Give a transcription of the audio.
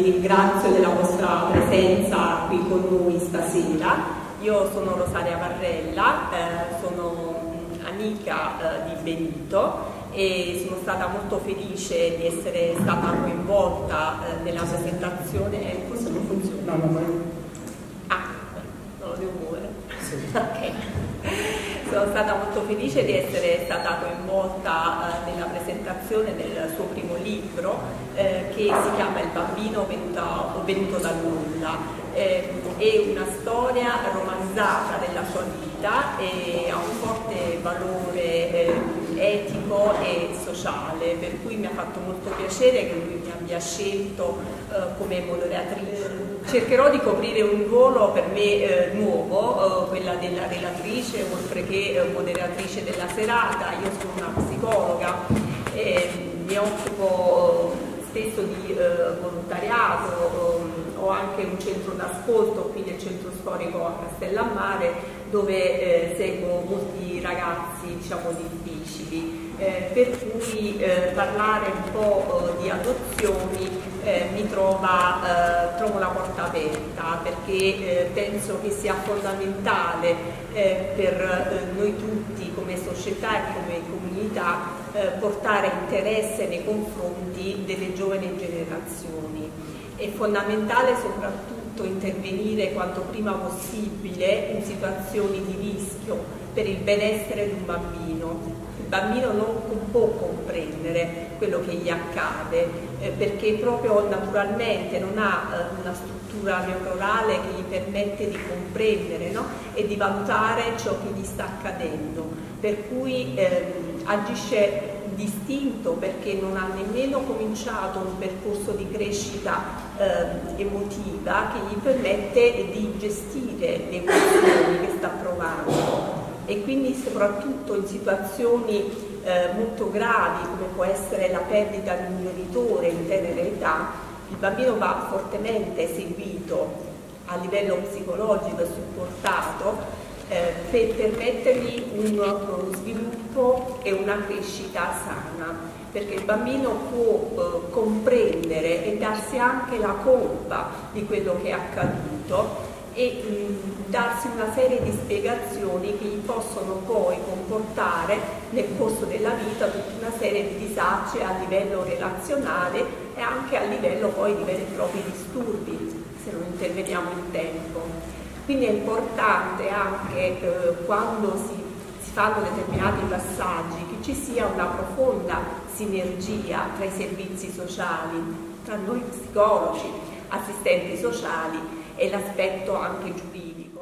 vi ringrazio della vostra presenza qui con noi stasera. Io sono Rosaria Varrella, sono amica di Benito e sono stata molto felice di essere stata coinvolta nella presentazione. Questo non funziona? No, non lo devo muovere. Sì. Ok. Sono stata molto felice di essere stata coinvolta nella presentazione del suo primo libro che si chiama Il bambino venuto dal nulla. È una storia romanzata della sua vita e ha un forte valore etico e sociale, per cui mi ha fatto molto piacere che lui mi abbia scelto come moderatrice. Cercherò di coprire un ruolo per me nuovo, quella della relatrice, oltre che moderatrice della serata. Io sono una psicologa e mi occupo spesso di volontariato, ho anche un centro d'ascolto qui nel centro storico a Castellammare, dove seguo molti ragazzi, diciamo, difficili, per cui parlare un po' di adozioni trovo la porta aperta, perché penso che sia fondamentale per noi tutti come società e come comunità portare interesse nei confronti delle giovani generazioni. È fondamentale soprattutto intervenire quanto prima possibile in situazioni di rischio per il benessere di un bambino. Il bambino non può comprendere quello che gli accade perché proprio naturalmente non ha una struttura neurale che gli permette di comprendere, no? E di valutare ciò che gli sta accadendo, per cui agisce distinto perché non ha nemmeno cominciato un percorso di crescita emotiva che gli permette di gestire le emozioni che sta provando, e quindi soprattutto in situazioni molto gravi come può essere la perdita di un genitore in tenera età, il bambino va fortemente seguito a livello psicologico e supportato per permettergli uno sviluppo e una crescita sana, perché il bambino può comprendere e darsi anche la colpa di quello che è accaduto e darsi una serie di spiegazioni che gli possono poi comportare nel corso della vita tutta una serie di disagi a livello relazionale e anche a livello poi di veri e propri disturbi, se non interveniamo in tempo. Quindi è importante anche quando si fanno determinati passaggi che ci sia una profonda sinergia tra i servizi sociali, tra noi psicologi, assistenti sociali e l'aspetto anche giuridico.